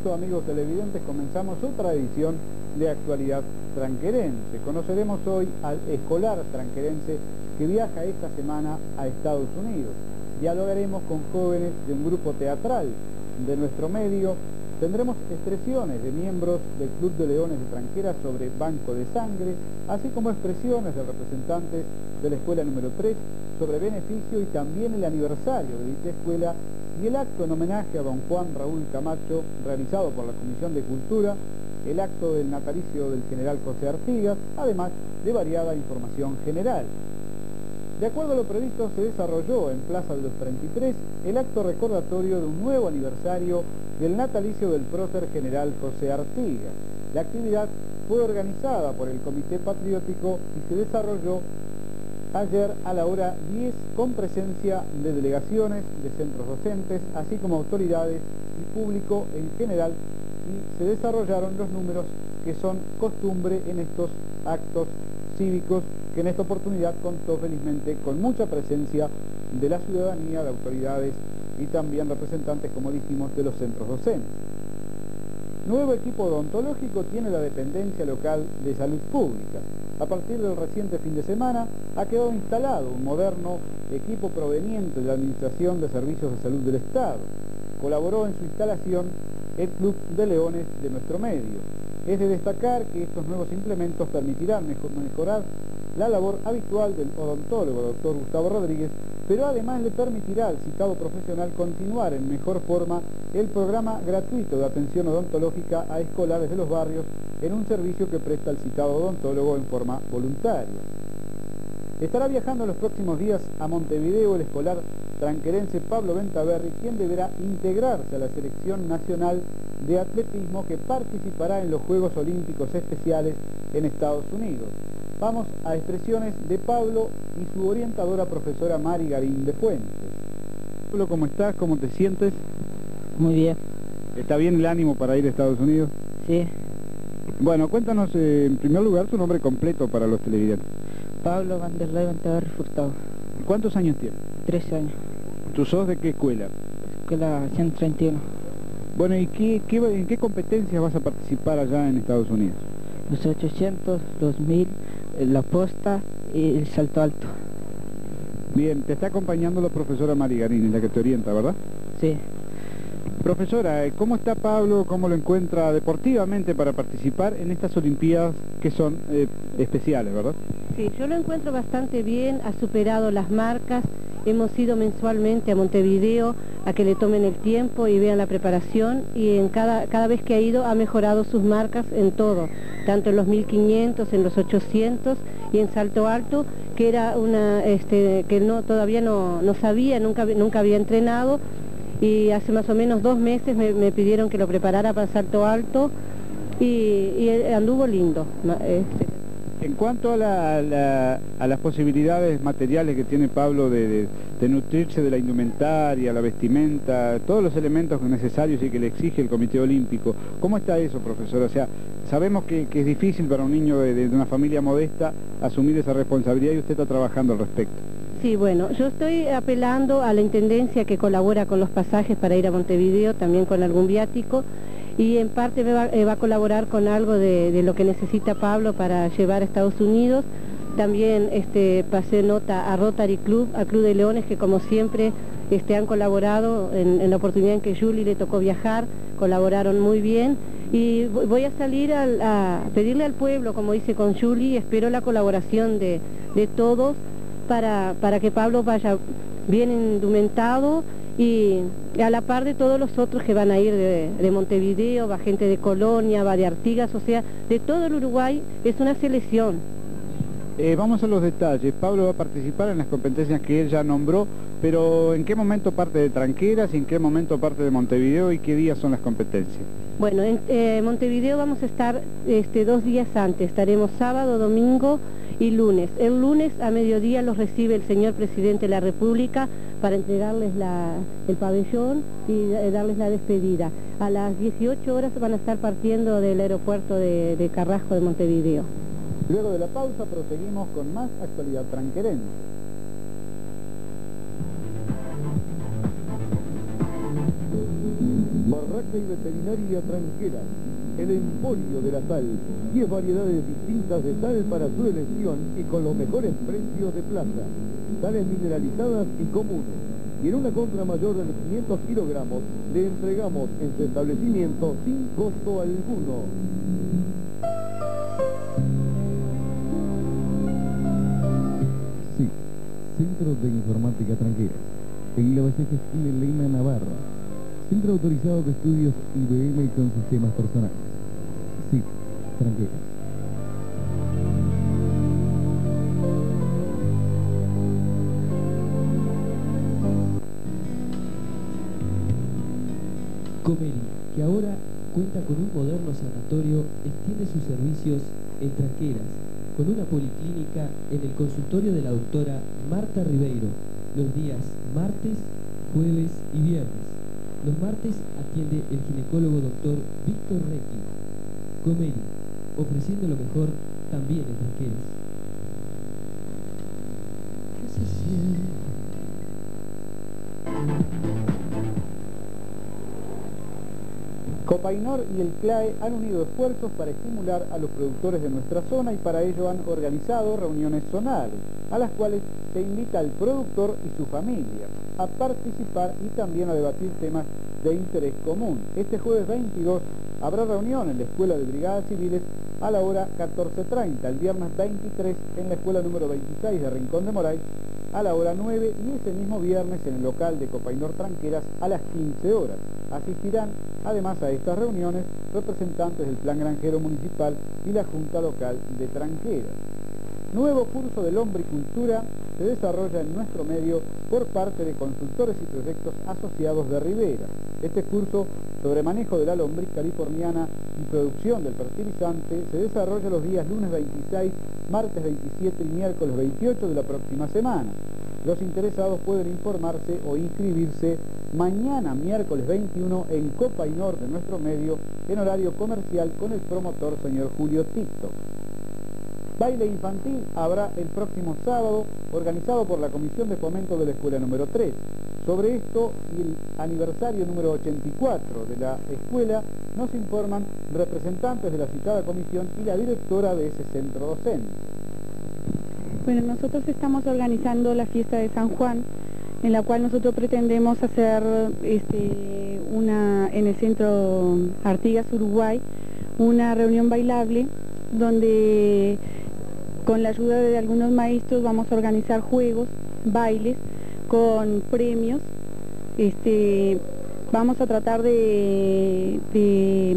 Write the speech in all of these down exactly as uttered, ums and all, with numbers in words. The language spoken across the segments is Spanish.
eso, amigos televidentes, comenzamos otra edición de Actualidad Tranquerense. Conoceremos hoy al escolar tranquerense que viaja esta semana a Estados Unidos. Dialogaremos con jóvenes de un grupo teatral de nuestro medio. Tendremos expresiones de miembros del Club de Leones de Tranquera sobre Banco de Sangre, así como expresiones de representantes de la escuela número tres sobre beneficio y también el aniversario de dicha escuela y el acto en homenaje a don Juan Raúl Camacho realizado por la Comisión de Cultura, el acto del natalicio del general José Artigas, además de variada información general. De acuerdo a lo previsto, se desarrolló en Plaza de los treinta y tres el acto recordatorio de un nuevo aniversario del natalicio del prócer general José Artigas. La actividad fue organizada por el Comité Patriótico y se desarrolló ayer a la hora diez con presencia de delegaciones, de centros docentes, así como autoridades y público en general, y se desarrollaron los números que son costumbre en estos actos cívicos, que en esta oportunidad contó felizmente con mucha presencia de la ciudadanía, de autoridades y también representantes, como dijimos, de los centros docentes. Nuevo equipo odontológico tiene la dependencia local de salud pública. A partir del reciente fin de semana ha quedado instalado un moderno equipo proveniente de la Administración de Servicios de Salud del Estado. Colaboró en su instalación el Club de Leones de nuestro medio. Es de destacar que estos nuevos implementos permitirán mejor, mejorar la labor habitual del odontólogo, doctor Gustavo Rodríguez, pero además le permitirá al citado profesional continuar en mejor forma el programa gratuito de atención odontológica a escolares de los barrios en un servicio que presta el citado odontólogo en forma voluntaria. Estará viajando en los próximos días a Montevideo el escolar tranquerense Pablo Ventaverri, quien deberá integrarse a la selección nacional de atletismo que participará en los Juegos Olímpicos Especiales en Estados Unidos. Vamos a expresiones de Pablo y su orientadora profesora Mari Garín de Fuentes. Pablo, ¿cómo estás? ¿Cómo te sientes? Muy bien. ¿Está bien el ánimo para ir a Estados Unidos? Sí. Bueno, cuéntanos eh, en primer lugar tu nombre completo para los televidentes. Pablo Vanderlei Ventaverri Furtado. ¿Cuántos años tienes? trece años. ¿Tú sos de qué escuela? Escuela ciento treinta y uno. Bueno, ¿y qué, qué, en qué competencias vas a participar allá en Estados Unidos? Los ochocientos, los mil, la posta y el salto alto. Bien, te está acompañando la profesora Mari Garín, la que te orienta, ¿verdad? Sí. Profesora, ¿cómo está Pablo? ¿Cómo lo encuentra deportivamente para participar en estas Olimpiadas que son eh, especiales, verdad? Sí, yo lo encuentro bastante bien, ha superado las marcas. Hemos ido mensualmente a Montevideo a que le tomen el tiempo y vean la preparación, y en cada, cada vez que ha ido ha mejorado sus marcas en todo, tanto en los mil quinientos, en los ochocientos y en salto alto, que era una este, que no todavía no, no sabía, nunca, nunca había entrenado, y hace más o menos dos meses me, me pidieron que lo preparara para salto alto y, y anduvo lindo. Este, En cuanto a, la, a, la, a las posibilidades materiales que tiene Pablo de, de, de nutrirse de la indumentaria, la vestimenta, todos los elementos necesarios y que le exige el Comité Olímpico, ¿cómo está eso, profesor? O sea, sabemos que, que es difícil para un niño de, de una familia modesta asumir esa responsabilidad y usted está trabajando al respecto. Sí, bueno, yo estoy apelando a la Intendencia que colabora con los pasajes para ir a Montevideo, también con algún viático, y en parte me va, eh, va a colaborar con algo de, de lo que necesita Pablo para llevar a Estados Unidos. También este, pasé nota a Rotary Club, a Club de Leones, que como siempre este, han colaborado en, en la oportunidad en que Julie le tocó viajar, colaboraron muy bien. Y voy a salir al, a pedirle al pueblo, como hice con Julie, espero la colaboración de, de todos para, para que Pablo vaya bien indumentado, y a la par de todos los otros que van a ir de, de Montevideo, va gente de Colonia, va de Artigas, o sea, de todo el Uruguay, es una selección. Eh, vamos a los detalles. Pablo va a participar en las competencias que él ya nombró, pero ¿en qué momento parte de Tranqueras y en qué momento parte de Montevideo y qué días son las competencias? Bueno, en eh, Montevideo vamos a estar este, dos días antes, estaremos sábado, domingo y lunes. El lunes a mediodía los recibe el señor Presidente de la República para entregarles la, el pabellón y darles la despedida. A las dieciocho horas van a estar partiendo del aeropuerto de, de Carrasco de Montevideo. Luego de la pausa proseguimos con más actualidad tranquerense. Por Barraca y Veterinaria Tranqueras, el emporio de la sal, diez variedades distintas de sal para su elección y con los mejores precios de plaza, sales mineralizadas y comunes. Y en una compra mayor de los quinientos kilogramos, le entregamos en su establecimiento sin costo alguno. Sí, Centro de Informática Tranqueras, en Lavallaje esquina Elena Navarro. Centro autorizado de estudios I B M con sistemas personales. Sí, Tranqueras. Comeri, que ahora cuenta con un moderno sanatorio, extiende sus servicios en Tranqueras, con una policlínica en el consultorio de la doctora Marta Ribeiro, los días martes, jueves y viernes. Los martes atiende el ginecólogo doctor Víctor Recchi. Comeri, ofreciendo lo mejor también en Tranqueras. ¿Qué se siente? Copainor y el C L A E han unido esfuerzos para estimular a los productores de nuestra zona y para ello han organizado reuniones zonales, a las cuales se invita al productor y su familia a participar y también a debatir temas de interés común. Este jueves veintidós habrá reunión en la Escuela de Brigadas Civiles a la hora catorce treinta, el viernes veintitrés en la Escuela número veintiséis de Rincón de Moray a la hora nueve y ese mismo viernes en el local de Copainor Tranqueras a las quince horas. Asistirán además a estas reuniones representantes del Plan Granjero Municipal y la Junta Local de Tranqueras. Nuevo curso de lombricultura se desarrolla en nuestro medio por parte de consultores y proyectos asociados de Rivera. Este curso sobre manejo de la lombriz californiana y producción del fertilizante se desarrolla los días lunes veintiséis, martes veintisiete y miércoles veintiocho de la próxima semana. Los interesados pueden informarse o inscribirse mañana miércoles veintiuno en Copainor de nuestro medio en horario comercial con el promotor señor Julio Tito. Baile infantil habrá el próximo sábado, organizado por la Comisión de Fomento de la Escuela número tres. Sobre esto y el aniversario número ochenta y cuatro de la escuela nos informan representantes de la citada comisión y la directora de ese centro docente. Bueno, nosotros estamos organizando la fiesta de San Juan, en la cual nosotros pretendemos hacer este, una, en el centro Artigas Uruguay, una reunión bailable donde con la ayuda de algunos maestros vamos a organizar juegos, bailes con premios. Este, vamos a tratar de, de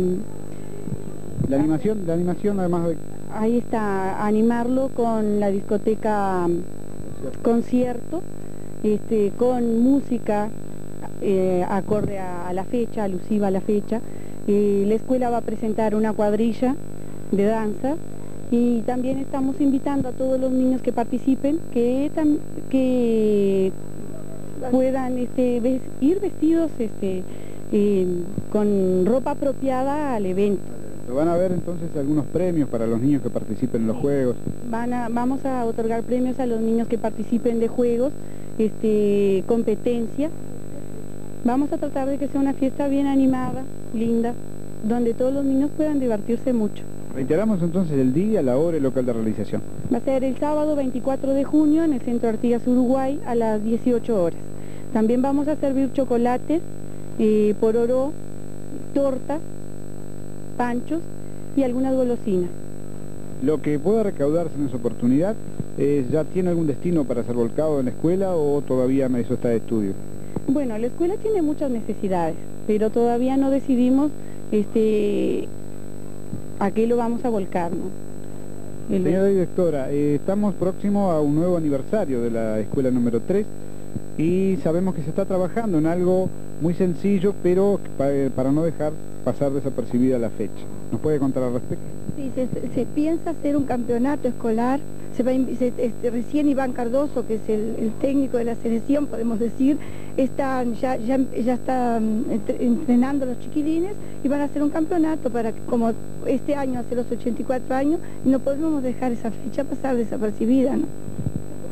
la animación, la animación además de... Ahí está, animarlo con la discoteca concierto, este, con música eh, acorde a, a la fecha, alusiva a la fecha. Eh, la escuela va a presentar una cuadrilla de danza y también estamos invitando a todos los niños que participen que, tam, que puedan este, ves, ir vestidos este, eh, con ropa apropiada al evento. Van a haber entonces algunos premios para los niños que participen en los juegos. Van a, vamos a otorgar premios a los niños que participen de juegos, este, competencia. Vamos a tratar de que sea una fiesta bien animada, linda, donde todos los niños puedan divertirse mucho. Reiteramos entonces el día, la hora y el local de realización. Va a ser el sábado veinticuatro de junio en el Centro Artigas Uruguay a las dieciocho horas. También vamos a servir chocolates, eh, pororó, tortas, panchos y algunas golosinas. Lo que pueda recaudarse en esa oportunidad, eh, ¿ya tiene algún destino para ser volcado en la escuela o todavía eso está de estudio? Bueno, la escuela tiene muchas necesidades, pero todavía no decidimos este, a qué lo vamos a volcar, ¿no? El... Señora directora, eh, estamos próximos a un nuevo aniversario de la escuela número tres y sabemos que se está trabajando en algo muy sencillo, pero para, para no dejar pasar desapercibida la fecha. ¿Nos puede contar al respecto? Sí, se, se piensa hacer un campeonato escolar. Se va, se, este, recién Iván Cardoso, que es el, el técnico de la selección, podemos decir, está, ya, ya, ya está entrenando a los chiquilines y van a hacer un campeonato para que, como este año hace los ochenta y cuatro años, y no podemos dejar esa fecha pasar desapercibida, ¿no?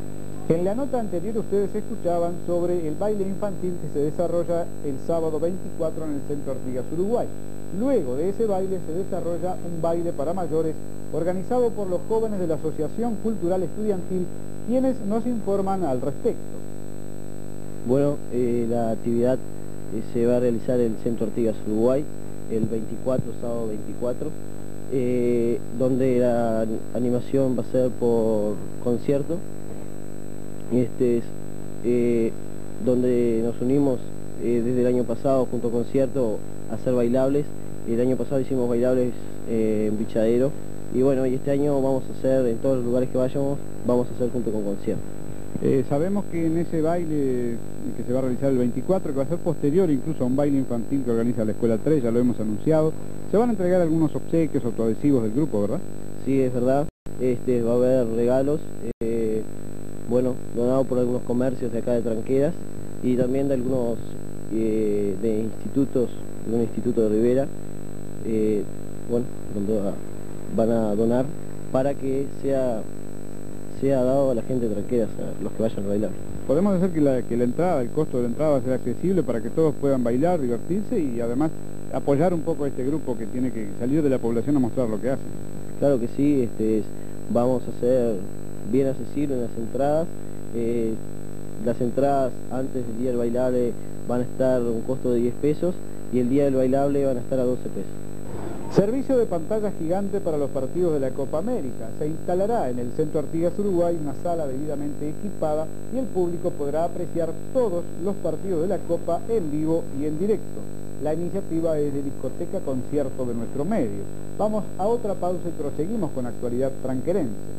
En la nota anterior ustedes escuchaban sobre el baile infantil que se desarrolla el sábado veinticuatro en el Centro Artigas Uruguay. Luego de ese baile se desarrolla un baile para mayores organizado por los jóvenes de la Asociación Cultural Estudiantil, quienes nos informan al respecto. Bueno, eh, la actividad eh, se va a realizar en el Centro Artigas Uruguay el veinticuatro, sábado veinticuatro, eh, donde la animación va a ser por concierto. Este es eh, donde nos unimos eh, desde el año pasado junto a concierto a hacer bailables. El año pasado hicimos bailables eh, en Bichadero y bueno, y este año vamos a hacer en todos los lugares que vayamos, vamos a hacer junto con concierto. Eh, sabemos que en ese baile que se va a realizar el veinticuatro, que va a ser posterior incluso a un baile infantil que organiza la Escuela tres, ya lo hemos anunciado, se van a entregar algunos obsequios autoadhesivos del grupo, ¿verdad? Sí, es verdad. Este, va a haber regalos, eh, bueno, donados por algunos comercios de acá de Tranqueras y también de algunos eh, de institutos, de un instituto de Rivera, eh, bueno, donde va, van a donar para que sea, sea dado a la gente de Tranqueras, a los que vayan a bailar. Podemos decir que la, que la entrada, el costo de la entrada va a ser accesible para que todos puedan bailar, divertirse y además apoyar un poco a este grupo que tiene que salir de la población a mostrar lo que hacen. Claro que sí, este es, vamos a hacer bien accesible en las entradas. Eh, las entradas antes del día del bailable van a estar a un costo de diez pesos y el día del bailable van a estar a doce pesos. Servicio de pantalla gigante para los partidos de la Copa América. Se instalará en el Centro Artigas Uruguay una sala debidamente equipada y el público podrá apreciar todos los partidos de la Copa en vivo y en directo. La iniciativa es de Discoteca Concierto de nuestro medio. Vamos a otra pausa y proseguimos con actualidad tranquerense.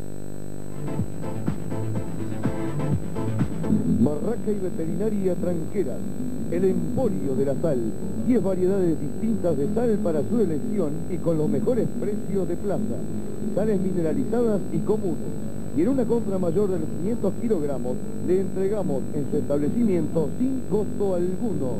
Barraca y Veterinaria Tranqueras, el emporio de la sal, diez variedades distintas de sal para su elección y con los mejores precios de plaza, sales mineralizadas y comunes. Y en una compra mayor de los quinientos kilogramos, le entregamos en su establecimiento sin costo alguno.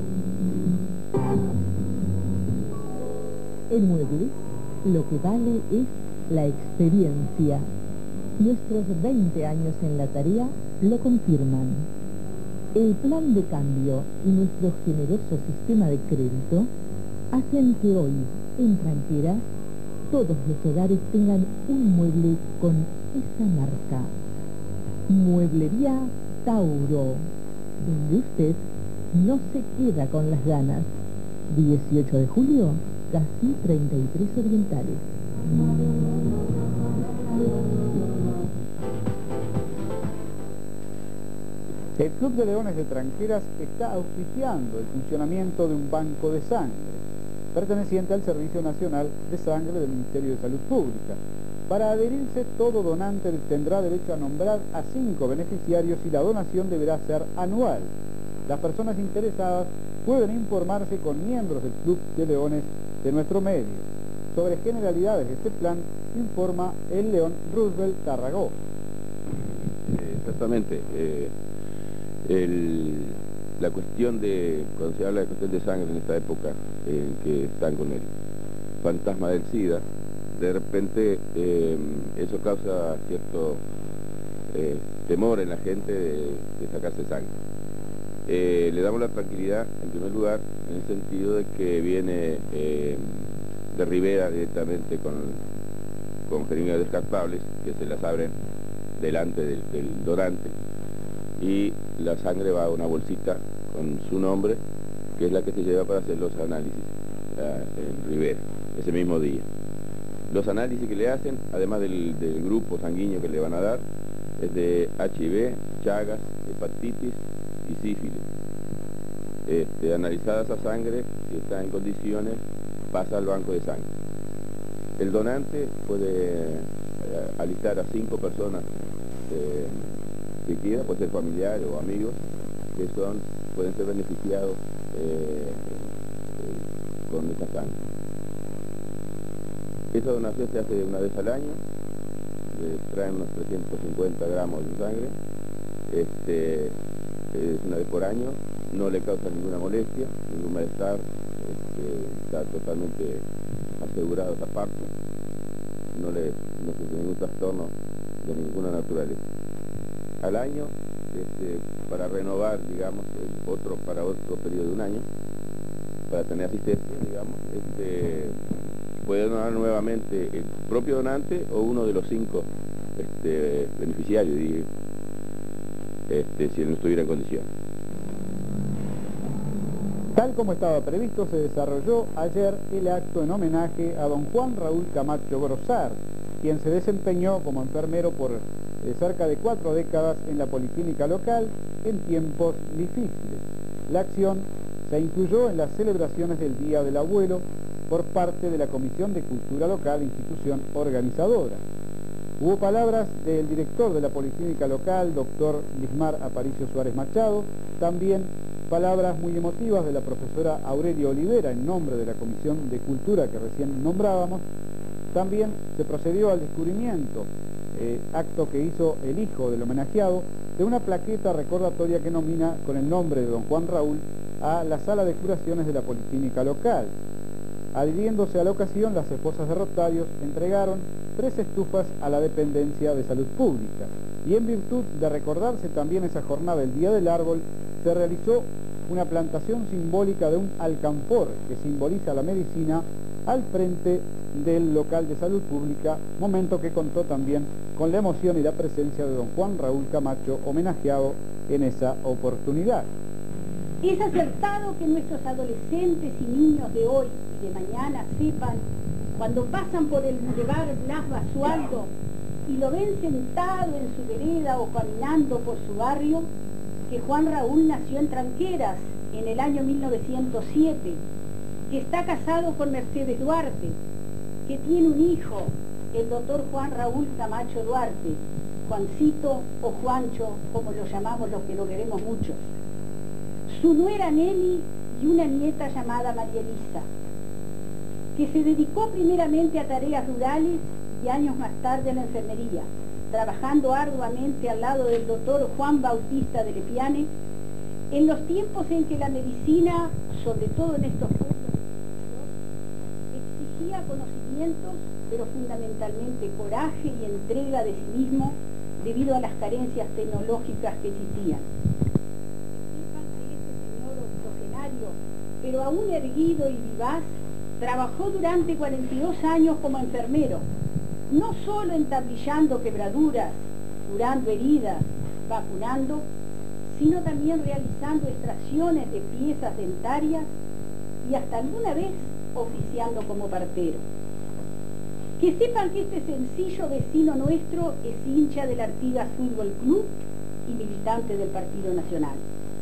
En Muebles, lo que vale es la experiencia. Nuestros veinte años en la tarea lo confirman. El plan de cambio y nuestro generoso sistema de crédito hacen que hoy, en Tranqueras, todos los hogares tengan un mueble con esa marca. Mueblería Tauro, donde usted no se queda con las ganas. dieciocho de julio, casi treinta y tres Orientales. El Club de Leones de Tranqueras está auspiciando el funcionamiento de un banco de sangre, perteneciente al Servicio Nacional de Sangre del Ministerio de Salud Pública. Para adherirse, todo donante tendrá derecho a nombrar a cinco beneficiarios y la donación deberá ser anual. Las personas interesadas pueden informarse con miembros del Club de Leones de nuestro medio. Sobre generalidades de este plan, informa el León Roosevelt Tarragó. Exactamente. Eh, el, la cuestión de, cuando se habla de cuestión de sangre en esta época, en que están con el fantasma del SIDA, de repente eh, eso causa cierto eh, temor en la gente de, de sacarse sangre. Eh, le damos la tranquilidad, en primer lugar, en el sentido de que viene eh, de Rivera directamente con, con jeringas descartables, que se las abren delante del, del donante, y la sangre va a una bolsita con su nombre, que es la que se lleva para hacer los análisis eh, en Rivera, ese mismo día. Los análisis que le hacen, además del, del grupo sanguíneo que le van a dar, es de H I V, Chagas, hepatitis y sífilis. Este, analizada esa sangre, si está en condiciones, pasa al banco de sangre. El donante puede eh, alistar a cinco personas eh, que quiera, puede ser familiares o amigos, que son, pueden ser beneficiados eh, eh, con esta sangre. Esa donación se hace una vez al año, le traen unos trescientos cincuenta gramos de sangre, este, es una vez por año, no le causa ninguna molestia, ningún malestar, este, está totalmente asegurado esa parte, no le no sufre ningún trastorno de ninguna naturaleza. al año este, para renovar, digamos, el otro para otro periodo de un año, para tener asistencia, digamos, este, puede donar nuevamente el propio donante o uno de los cinco este, beneficiarios, digo, este, si él no estuviera en condiciones. Tal como estaba previsto, se desarrolló ayer el acto en homenaje a don Juan Raúl Camacho Grosart, quien se desempeñó como enfermero por eh, cerca de cuatro décadas en la policlínica local en tiempos difíciles. La acción se incluyó en las celebraciones del Día del Abuelo por parte de la Comisión de Cultura Local, institución organizadora. Hubo palabras del director de la policlínica local, doctor Lismar Aparicio Suárez Machado, también palabras muy emotivas de la profesora Aurelia Olivera en nombre de la Comisión de Cultura que recién nombrábamos. También se procedió al descubrimiento, eh, acto que hizo el hijo del homenajeado, de una plaqueta recordatoria que nomina con el nombre de don Juan Raúl a la sala de curaciones de la policlínica local. Adhiriéndose a la ocasión, las esposas de Rotarios entregaron tres estufas a la dependencia de salud pública, y en virtud de recordarse también esa jornada del Día del Árbol, se realizó una plantación simbólica de un alcanfor que simboliza la medicina al frente del local de salud pública, momento que contó también con la emoción y la presencia de don Juan Raúl Camacho, homenajeado en esa oportunidad. Es acertado que nuestros adolescentes y niños de hoy y de mañana sepan, cuando pasan por el Boulevard Blas Basualdo y lo ven sentado en su vereda o caminando por su barrio, que Juan Raúl nació en Tranqueras en el año mil novecientos siete, que está casado con Mercedes Duarte, que tiene un hijo, el doctor Juan Raúl Camacho Duarte, Juancito o Juancho, como lo llamamos los que lo queremos mucho, su nuera Nelly y una nieta llamada María Elisa, que se dedicó primeramente a tareas rurales y años más tarde a la enfermería, trabajando arduamente al lado del doctor Juan Bautista de Lepiane, en los tiempos en que la medicina, sobre todo en estos puntos, exigía conocimientos, pero fundamentalmente coraje y entrega de sí mismo debido a las carencias tecnológicas que existían. Sepan que este señor octogenario, pero aún erguido y vivaz, trabajó durante cuarenta y dos años como enfermero, no solo entablillando quebraduras, curando heridas, vacunando, sino también realizando extracciones de piezas dentarias y hasta alguna vez oficiando como partero. Que sepan que este sencillo vecino nuestro es hincha del Artigas Fútbol Club y militante del Partido Nacional.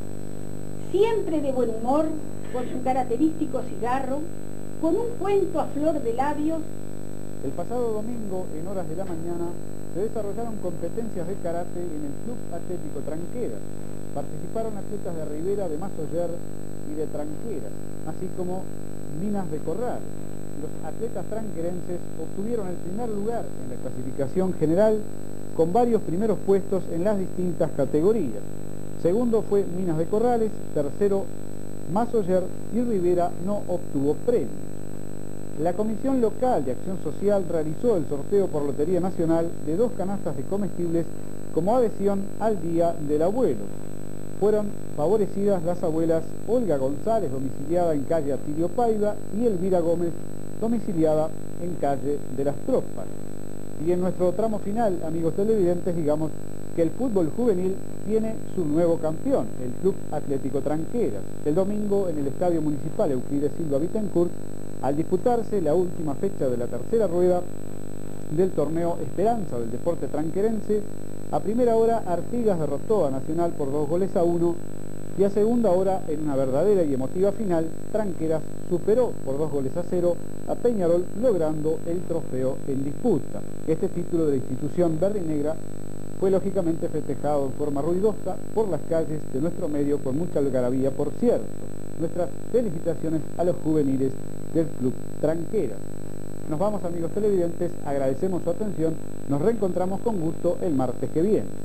Siempre de buen humor, con su característico cigarro, con un cuento a flor de labios. El pasado domingo, en horas de la mañana, se desarrollaron competencias de karate en el Club Atlético Tranqueras. Participaron atletas de Rivera, de Masoller y de Tranqueras, así como Minas de Corral. Los atletas tranquerenses obtuvieron el primer lugar en la clasificación general, con varios primeros puestos en las distintas categorías. Segundo fue Minas de Corrales, tercero Masoller, y Rivera no obtuvo premios. La Comisión Local de Acción Social realizó el sorteo por Lotería Nacional de dos canastas de comestibles como adhesión al Día del Abuelo. Fueron favorecidas las abuelas Olga González, domiciliada en calle Atilio Paiva, y Elvira Gómez, domiciliada en calle de las Tropas. Y en nuestro tramo final, amigos televidentes, digamos que el fútbol juvenil tiene su nuevo campeón, el Club Atlético Tranqueras. El domingo, en el Estadio Municipal Euclides Silva Bittencourt, al disputarse la última fecha de la tercera rueda del torneo Esperanza del deporte tranquerense, a primera hora Artigas derrotó a Nacional por dos goles a uno, y a segunda hora, en una verdadera y emotiva final, Tranqueras superó por dos goles a cero a Peñarol, logrando el trofeo en disputa. Este título de la institución verde y negra fue lógicamente festejado en forma ruidosa por las calles de nuestro medio, con mucha algarabía, por cierto. Nuestras felicitaciones a los juveniles del Club Tranqueras. Nos vamos, amigos televidentes, agradecemos su atención, nos reencontramos con gusto el martes que viene.